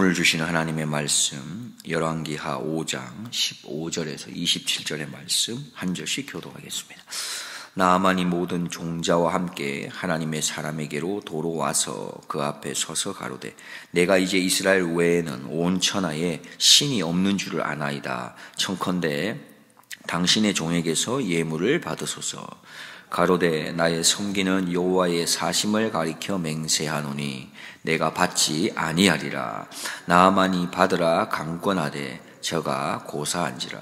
오늘 주시는 하나님의 말씀 열왕기하 5장 15절에서 27절의 말씀 한 절씩 교독하겠습니다. 나아만이 모든 종자와 함께 하나님의 사람에게로 도로 와서 그 앞에 서서 가로되 내가 이제 이스라엘 외에는 온 천하에 신이 없는 줄을 아나이다. 청컨대 당신의 종에게서 예물을 받으소서. 가로되 나의 섬기는 여호와의 사심을 가리켜 맹세하노니 내가 받지 아니하리라. 나아만이 받으라 강권하되 저가 고사한지라.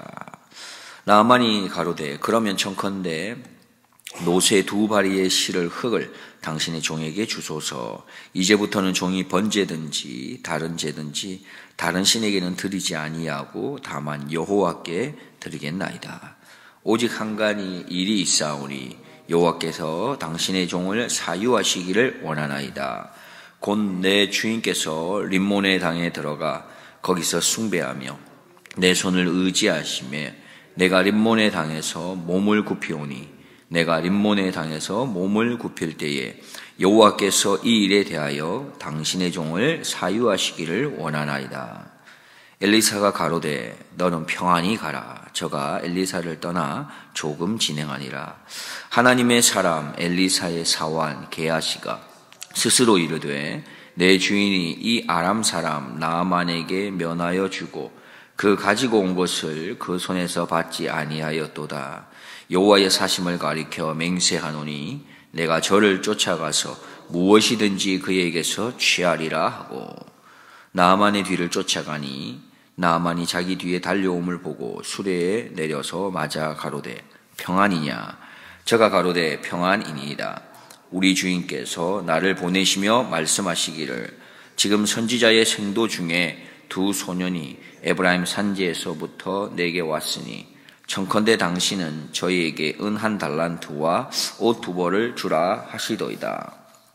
나아만이 가로되 그러면 청컨대 노새 두 바리의 실을 흙을 당신의 종에게 주소서. 이제부터는 종이 번제든지 다른 제든지 다른 신에게는 드리지 아니하고 다만 여호와께 드리겠나이다. 오직 한 가지 일이 있사오니 여호와께서 당신의 종을 사유하시기를 원하나이다. 곧 내 주인께서 림몬의 당에 들어가 거기서 숭배하며 내 손을 의지하시며 내가 림몬의 당에서 몸을 굽히오니 내가 림몬의 당에서 몸을 굽힐 때에 여호와께서 이 일에 대하여 당신의 종을 사유하시기를 원하나이다. 엘리사가 가로되 너는 평안히 가라. 저가 엘리사를 떠나 조금 진행하니라. 하나님의 사람 엘리사의 사환 게하시가 스스로 이르되 내 주인이 이 아람 사람 나아만에게 면하여 주고 그 가지고 온 것을 그 손에서 받지 아니하였도다. 여호와의 사심을 가리켜 맹세하노니 내가 저를 쫓아가서 무엇이든지 그에게서 취하리라 하고 나아만의 뒤를 쫓아가니 나아만이 자기 뒤에 달려옴을 보고 수레에 내려서 맞아 가로되 평안이냐. 저가 가로되 평안이니이다. 우리 주인께서 나를 보내시며 말씀하시기를 지금 선지자의 생도 중에 두 소년이 에브라임 산지에서부터 내게 왔으니 청컨대 당신은 저희에게 은 1달란트와 옷 2벌을 주라 하시도이다.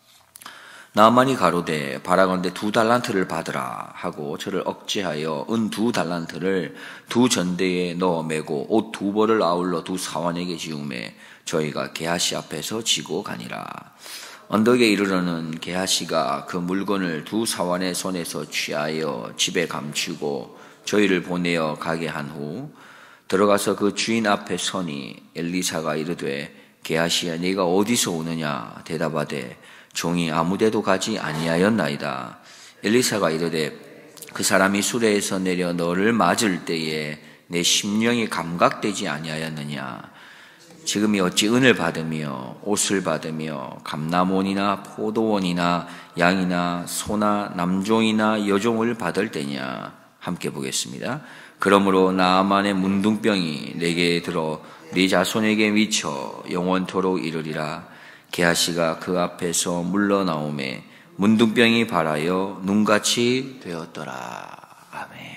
나아만이 가로되 바라건대 2달란트를 받으라 하고 저를 억제하여 은 2달란트를 두 전대에 넣어 매고 옷 2벌을 아울러 두 사환에게 지우매 저희가 게하시 앞에서 지고 가니라. 언덕에 이르러는 게하시가 그 물건을 두 사환의 손에서 취하여 집에 감추고 저희를 보내어 가게 한 후 들어가서 그 주인 앞에 서니 엘리사가 이르되 게하시야 네가 어디서 오느냐. 대답하되 종이 아무데도 가지 아니하였나이다. 엘리사가 이르되 그 사람이 수레에서 내려 너를 맞을 때에 내 심령이 감각되지 아니하였느냐. 지금이 어찌 은을 받으며 옷을 받으며 감람원이나 포도원이나 양이나 소나 남종이나 여종을 받을 때냐. 함께 보겠습니다. 그러므로 나아만의 문둥병이 내게 들어 네 자손에게 미쳐 영원토록 이르리라. 게하시가 그 앞에서 물러나오매 문둥병이 발하여 눈같이 되었더라. 아멘.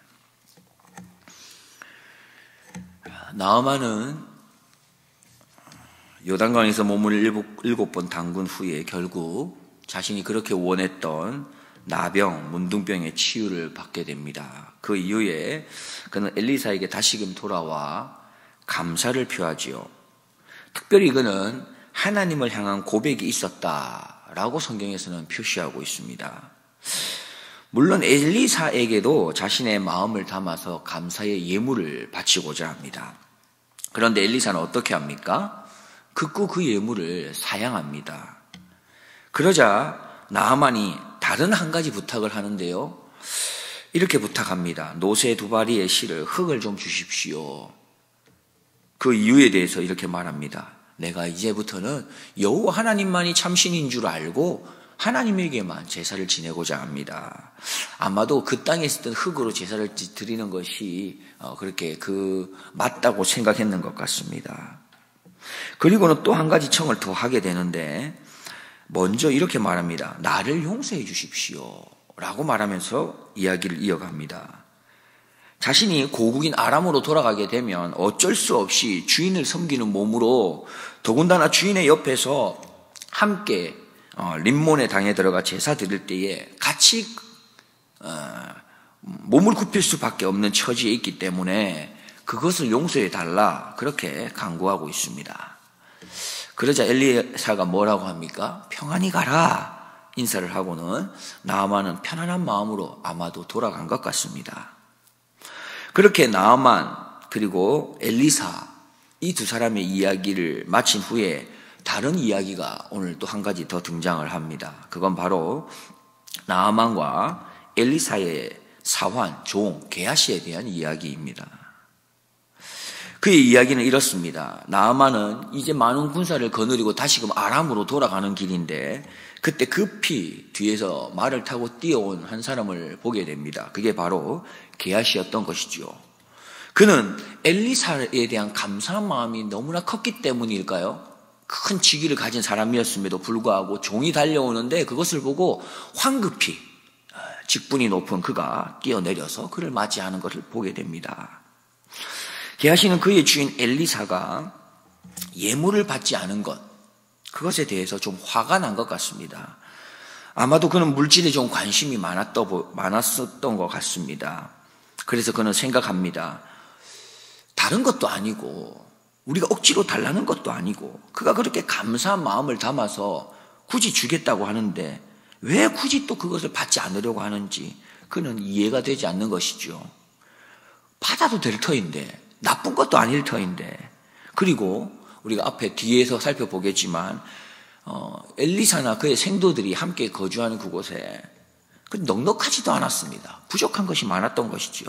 나아만은 요단강에서 몸을 7번 담근 후에 결국 자신이 그렇게 원했던 나병, 문둥병의 치유를 받게 됩니다. 그 이후에 그는 엘리사에게 다시금 돌아와 감사를 표하지요. 특별히 그는 하나님을 향한 고백이 있었다라고 성경에서는 표시하고 있습니다. 물론 엘리사에게도 자신의 마음을 담아서 감사의 예물을 바치고자 합니다. 그런데 엘리사는 어떻게 합니까? 극구 그 예물을 사양합니다. 그러자 나아만이 다른 한 가지 부탁을 하는데요. 이렇게 부탁합니다. 노새 2바리의 실을 흙을 좀 주십시오. 그 이유에 대해서 이렇게 말합니다. 내가 이제부터는 여호와 하나님만이 참신인 줄 알고 하나님에게만 제사를 지내고자 합니다. 아마도 그 땅에 있었던 흙으로 제사를 드리는 것이 그렇게 맞다고 생각했는 것 같습니다. 그리고는 또 한 가지 청을 더 하게 되는데 먼저 이렇게 말합니다. 나를 용서해 주십시오 라고 말하면서 이야기를 이어갑니다. 자신이 고국인 아람으로 돌아가게 되면 어쩔 수 없이 주인을 섬기는 몸으로 더군다나 주인의 옆에서 함께 림몬의 당에 들어가 제사 드릴 때에 같이 몸을 굽힐 수밖에 없는 처지에 있기 때문에 그것을 용서해 달라 그렇게 간구하고 있습니다. 그러자 엘리사가 뭐라고 합니까? 평안히 가라. 인사를 하고는 나아만은 편안한 마음으로 아마도 돌아간 것 같습니다. 그렇게 나아만 그리고 엘리사 이 두 사람의 이야기를 마친 후에 다른 이야기가 오늘 또 한 가지 더 등장을 합니다. 그건 바로 나아만과 엘리사의 사환, 종, 게하시에 대한 이야기입니다. 그의 이야기는 이렇습니다. 나아만은 이제 많은 군사를 거느리고 다시금 아람으로 돌아가는 길인데 그때 급히 뒤에서 말을 타고 뛰어온 한 사람을 보게 됩니다. 그게 바로 게하시였던 것이죠. 그는 엘리사에 대한 감사한 마음이 너무나 컸기 때문일까요? 큰 직위를 가진 사람이었음에도 불구하고 종이 달려오는데 그것을 보고 황급히 직분이 높은 그가 뛰어내려서 그를 맞이하는 것을 보게 됩니다. 게하시는 그의 주인 엘리사가 예물을 받지 않은 것, 그것에 대해서 좀 화가 난 것 같습니다. 아마도 그는 물질에 좀 관심이 많았었던 것 같습니다. 그래서 그는 생각합니다. 다른 것도 아니고 우리가 억지로 달라는 것도 아니고 그가 그렇게 감사한 마음을 담아서 굳이 주겠다고 하는데 왜 굳이 또 그것을 받지 않으려고 하는지 그는 이해가 되지 않는 것이죠. 받아도 될 터인데 나쁜 것도 아닐 터인데 그리고 우리가 앞에 뒤에서 살펴보겠지만 엘리사나 그의 생도들이 함께 거주하는 그곳에 넉넉하지도 않았습니다. 부족한 것이 많았던 것이죠.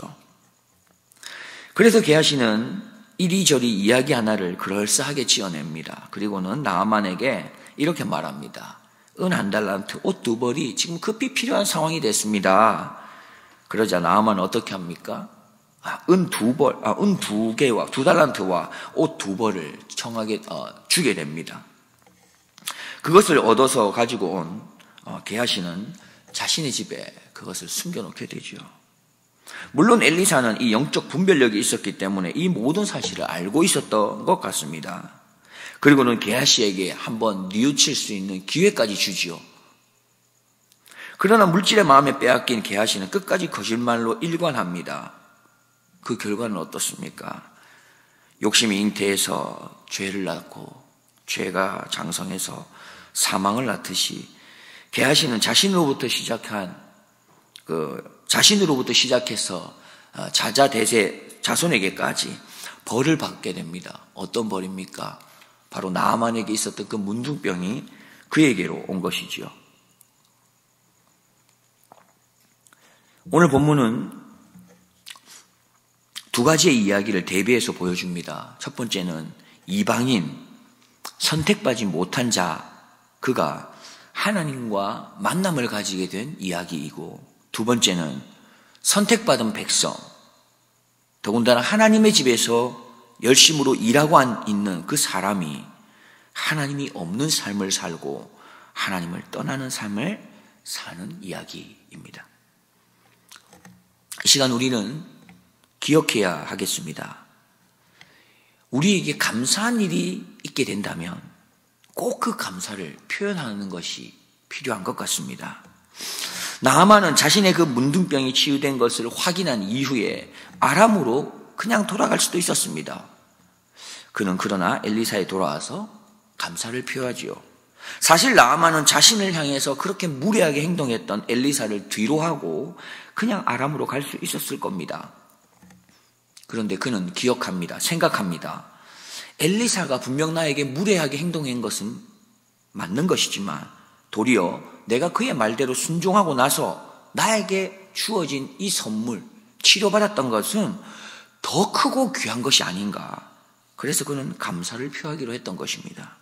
그래서 게하시는 이리저리 이야기 하나를 그럴싸하게 지어냅니다. 그리고는 나아만에게 이렇게 말합니다. 은 1달란트, 옷 2벌이 지금 급히 필요한 상황이 됐습니다. 그러자 나아만은 어떻게 합니까? 은 2개와 2달란트와 옷 2벌을 청하게 주게 됩니다. 그것을 얻어서 가지고 온 게하시는 자신의 집에 그것을 숨겨놓게 되죠. 물론 엘리사는 이 영적 분별력이 있었기 때문에 이 모든 사실을 알고 있었던 것 같습니다. 그리고는 게하시에게 한번 뉘우칠 수 있는 기회까지 주지요. 그러나 물질의 마음에 빼앗긴 게하시는 끝까지 거짓말로 일관합니다. 그 결과는 어떻습니까? 욕심이 잉태해서 죄를 낳고 죄가 장성해서 사망을 낳듯이 게하시는 자신으로부터 시작해서 자자 대세 자손에게까지 벌을 받게 됩니다. 어떤 벌입니까? 바로 나아만에게 있었던 그 문둥병이 그에게로 온 것이지요. 오늘 본문은 두 가지의 이야기를 대비해서 보여줍니다. 첫 번째는 이방인, 선택받지 못한 자, 그가 하나님과 만남을 가지게 된 이야기이고, 두 번째는 선택받은 백성, 더군다나 하나님의 집에서 열심으로 일하고 있는 그 사람이 하나님이 없는 삶을 살고 하나님을 떠나는 삶을 사는 이야기입니다. 이 시간 우리는 기억해야 하겠습니다. 우리에게 감사한 일이 있게 된다면 꼭 그 감사를 표현하는 것이 필요한 것 같습니다. 나아만은 자신의 그 문둥병이 치유된 것을 확인한 이후에 아람으로 그냥 돌아갈 수도 있었습니다. 그는 그러나 엘리사에 돌아와서 감사를 표하지요. 사실 나아만은 자신을 향해서 그렇게 무례하게 행동했던 엘리사를 뒤로하고 그냥 아람으로 갈 수 있었을 겁니다. 그런데 그는 기억합니다. 생각합니다. 엘리사가 분명 나에게 무례하게 행동한 것은 맞는 것이지만 도리어 내가 그의 말대로 순종하고 나서 나에게 주어진 이 선물, 치료받았던 것은 더 크고 귀한 것이 아닌가. 그래서 그는 감사를 표하기로 했던 것입니다.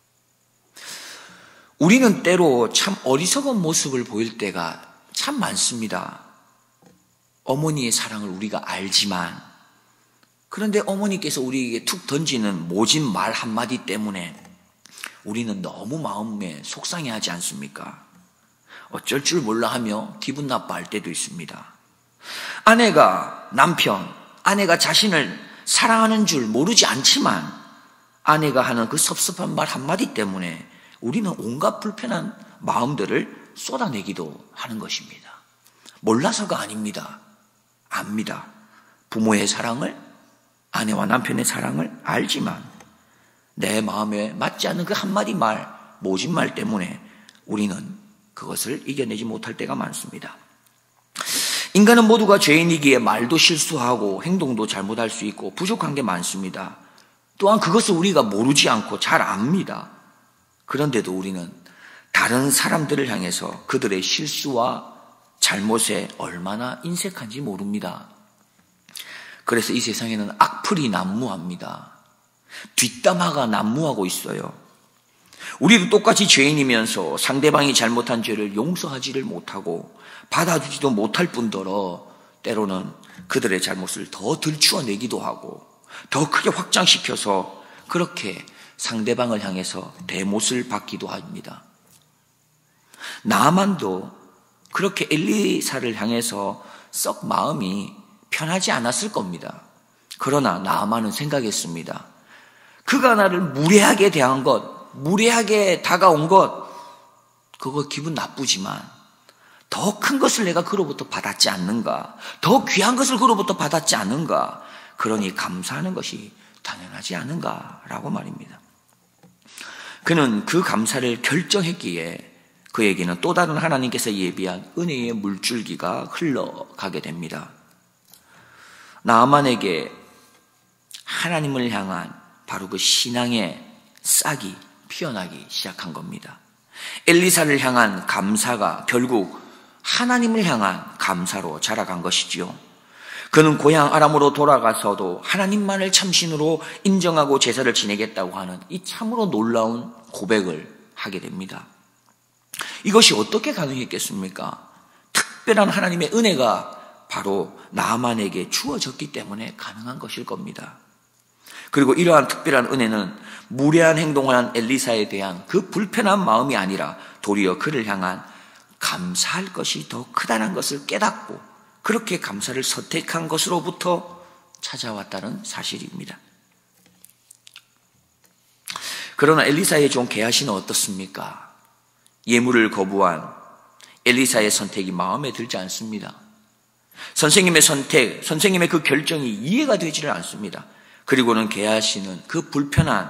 우리는 때로 참 어리석은 모습을 보일 때가 참 많습니다. 어머니의 사랑을 우리가 알지만 그런데 어머니께서 우리에게 툭 던지는 모진 말 한마디 때문에 우리는 너무 마음에 속상해하지 않습니까? 어쩔 줄 몰라 하며 기분 나빠할 때도 있습니다. 아내가 자신을 사랑하는 줄 모르지 않지만 아내가 하는 그 섭섭한 말 한마디 때문에 우리는 온갖 불편한 마음들을 쏟아내기도 하는 것입니다. 몰라서가 아닙니다. 압니다. 부모의 사랑을, 아내와 남편의 사랑을 알지만 내 마음에 맞지 않는 그 한마디 말, 모진 말 때문에 우리는 그것을 이겨내지 못할 때가 많습니다. 인간은 모두가 죄인이기에 말도 실수하고 행동도 잘못할 수 있고 부족한 게 많습니다. 또한 그것을 우리가 모르지 않고 잘 압니다. 그런데도 우리는 다른 사람들을 향해서 그들의 실수와 잘못에 얼마나 인색한지 모릅니다. 그래서 이 세상에는 악플이 난무합니다. 뒷담화가 난무하고 있어요. 우리도 똑같이 죄인이면서 상대방이 잘못한 죄를 용서하지를 못하고 받아주지도 못할 뿐더러 때로는 그들의 잘못을 더 들추어내기도 하고 더 크게 확장시켜서 그렇게 상대방을 향해서 대못을 받기도 합니다. 나만도 그렇게 엘리사를 향해서 썩 마음이 편하지 않았을 겁니다. 그러나 나만은 생각했습니다. 그가 나를 무례하게 대한 것, 무례하게 다가온 것, 그거 기분 나쁘지만 더 큰 것을 내가 그로부터 받았지 않는가, 더 귀한 것을 그로부터 받았지 않는가, 그러니 감사하는 것이 당연하지 않은가라고 말입니다. 그는 그 감사를 결정했기에 그에게는 또 다른 하나님께서 예비한 은혜의 물줄기가 흘러가게 됩니다. 나아만에게 하나님을 향한 바로 그 신앙의 싹이 피어나기 시작한 겁니다. 엘리사를 향한 감사가 결국 하나님을 향한 감사로 자라간 것이지요. 그는 고향 아람으로 돌아가서도 하나님만을 참신으로 인정하고 제사를 지내겠다고 하는 이 참으로 놀라운 고백을 하게 됩니다. 이것이 어떻게 가능했겠습니까? 특별한 하나님의 은혜가 바로 나아만에게 주어졌기 때문에 가능한 것일 겁니다. 그리고 이러한 특별한 은혜는 무례한 행동을 한 엘리사에 대한 그 불편한 마음이 아니라 도리어 그를 향한 감사할 것이 더 크다는 것을 깨닫고 그렇게 감사를 선택한 것으로부터 찾아왔다는 사실입니다. 그러나 엘리사의 종 게하시는 어떻습니까? 예물을 거부한 엘리사의 선택이 마음에 들지 않습니다. 선생님의 선택, 선생님의 그 결정이 이해가 되지를 않습니다. 그리고는 게하시는 그 불편한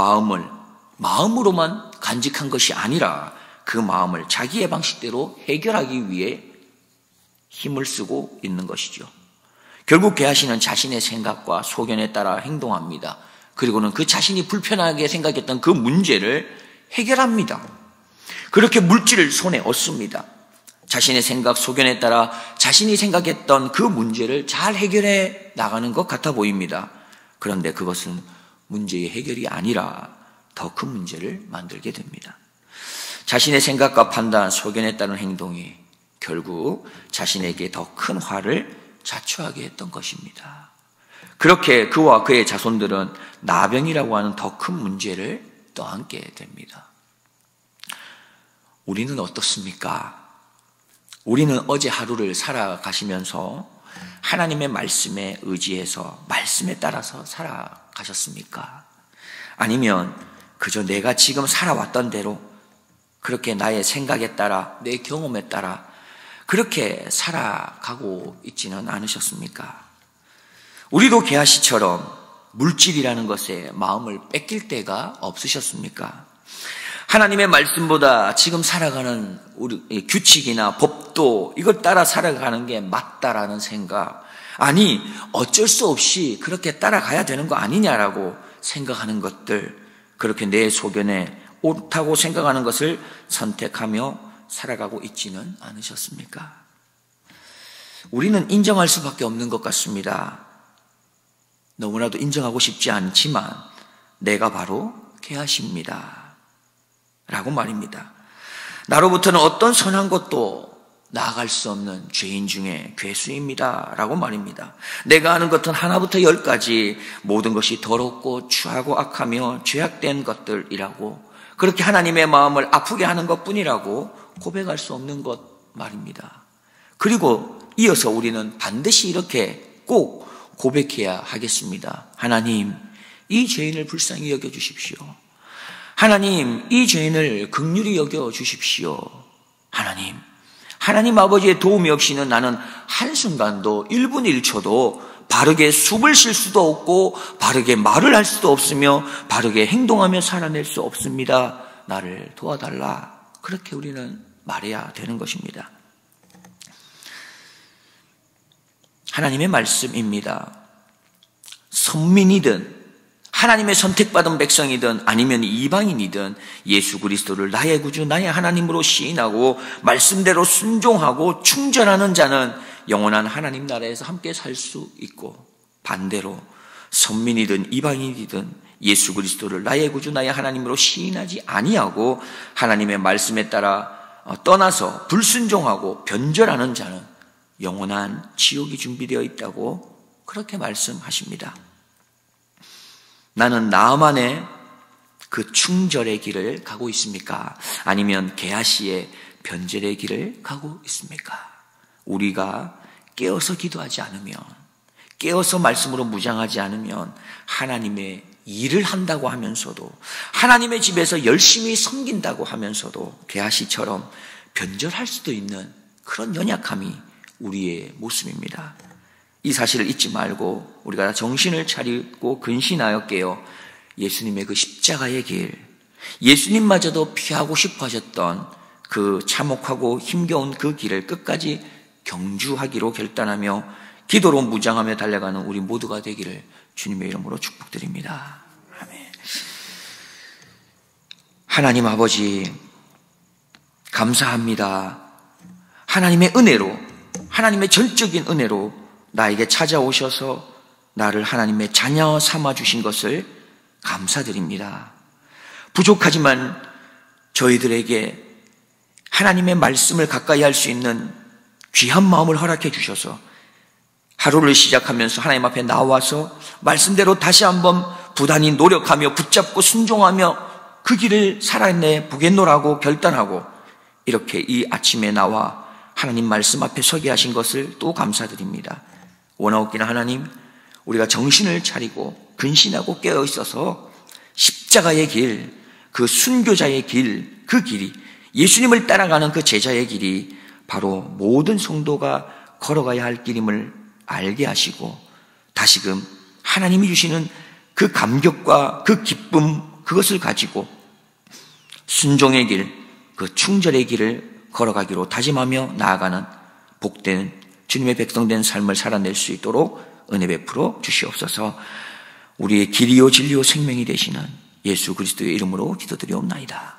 마음으로만 간직한 것이 아니라 그 마음을 자기의 방식대로 해결하기 위해 힘을 쓰고 있는 것이죠. 결국 게하시는 자신의 생각과 소견에 따라 행동합니다. 그리고는 그 자신이 불편하게 생각했던 그 문제를 해결합니다. 그렇게 물질을 손에 얻습니다. 자신의 생각, 소견에 따라 자신이 생각했던 그 문제를 잘 해결해 나가는 것 같아 보입니다. 그런데 그것은 문제의 해결이 아니라 더 큰 문제를 만들게 됩니다. 자신의 생각과 판단, 소견에 따른 행동이 결국 자신에게 더 큰 화를 자초하게 했던 것입니다. 그렇게 그와 그의 자손들은 나병이라고 하는 더 큰 문제를 떠안게 됩니다. 우리는 어떻습니까? 우리는 어제 하루를 살아가시면서 하나님의 말씀에 의지해서 말씀에 따라서 살아가셨습니까? 아니면 그저 내가 지금 살아왔던 대로 그렇게 나의 생각에 따라 내 경험에 따라 그렇게 살아가고 있지는 않으셨습니까? 우리도 게하시처럼 물질이라는 것에 마음을 뺏길 때가 없으셨습니까? 하나님의 말씀보다 지금 살아가는 우리 규칙이나 법도 이걸 따라 살아가는 게 맞다라는 생각, 아니 어쩔 수 없이 그렇게 따라가야 되는 거 아니냐라고 생각하는 것들, 그렇게 내 소견에 옳다고 생각하는 것을 선택하며 살아가고 있지는 않으셨습니까? 우리는 인정할 수밖에 없는 것 같습니다. 너무나도 인정하고 싶지 않지만 내가 바로 게하시입니다 라고 말입니다. 나로부터는 어떤 선한 것도 나아갈 수 없는 죄인 중에 괴수입니다 라고 말입니다. 내가 하는 것은 하나부터 열까지 모든 것이 더럽고 추하고 악하며 죄악된 것들이라고, 그렇게 하나님의 마음을 아프게 하는 것뿐이라고 고백할 수 없는 것 말입니다. 그리고 이어서 우리는 반드시 이렇게 꼭 고백해야 하겠습니다. 하나님, 이 죄인을 불쌍히 여겨주십시오. 하나님, 이 죄인을 긍휼히 여겨주십시오. 하나님 아버지의 도움이 없이는 나는 한순간도 1분 1초도 바르게 숨을 쉴 수도 없고 바르게 말을 할 수도 없으며 바르게 행동하며 살아낼 수 없습니다. 나를 도와달라. 그렇게 우리는 말해야 되는 것입니다. 하나님의 말씀입니다. 선민이든 하나님의 선택받은 백성이든 아니면 이방인이든 예수 그리스도를 나의 구주 나의 하나님으로 시인하고 말씀대로 순종하고 충전하는 자는 영원한 하나님 나라에서 함께 살 수 있고, 반대로 선민이든 이방인이든 예수 그리스도를 나의 구주 나의 하나님으로 시인하지 아니하고 하나님의 말씀에 따라 떠나서 불순종하고 변절하는 자는 영원한 지옥이 준비되어 있다고 그렇게 말씀하십니다. 나는 나만의 그 충절의 길을 가고 있습니까? 아니면 게하시의 변절의 길을 가고 있습니까? 우리가 깨어서 기도하지 않으면, 깨어서 말씀으로 무장하지 않으면 하나님의 일을 한다고 하면서도, 하나님의 집에서 열심히 섬긴다고 하면서도 게하시처럼 변절할 수도 있는 그런 연약함이 우리의 모습입니다. 이 사실을 잊지 말고 우리가 정신을 차리고 근신하여 깨어 예수님의 그 십자가의 길, 예수님마저도 피하고 싶어 하셨던 그 참혹하고 힘겨운 그 길을 끝까지 경주하기로 결단하며 기도로 무장하며 달려가는 우리 모두가 되기를 주님의 이름으로 축복드립니다. 아멘. 하나님 아버지, 감사합니다. 하나님의 은혜로, 하나님의 전적인 은혜로 나에게 찾아오셔서 나를 하나님의 자녀 삼아 주신 것을 감사드립니다. 부족하지만 저희들에게 하나님의 말씀을 가까이 할 수 있는 귀한 마음을 허락해 주셔서 하루를 시작하면서 하나님 앞에 나와서 말씀대로 다시 한번 부단히 노력하며 붙잡고 순종하며 그 길을 살아내 보겠노라고 결단하고 이렇게 이 아침에 나와 하나님 말씀 앞에 서게 하신 것을 또 감사드립니다. 원하옵기는 하나님, 우리가 정신을 차리고 근신하고 깨어 있어서 십자가의 길, 그 순교자의 길, 그 길이, 예수님을 따라가는 그 제자의 길이 바로 모든 성도가 걸어가야 할 길임을 알게 하시고 다시금 하나님이 주시는 그 감격과 그 기쁨, 그것을 가지고 순종의 길, 그 충절의 길을 걸어가기로 다짐하며 나아가는 복된 주님의 백성된 삶을 살아낼 수 있도록 은혜 베풀어 주시옵소서. 우리의 길이요 진리요 생명이 되시는 예수 그리스도의 이름으로 기도드리옵나이다.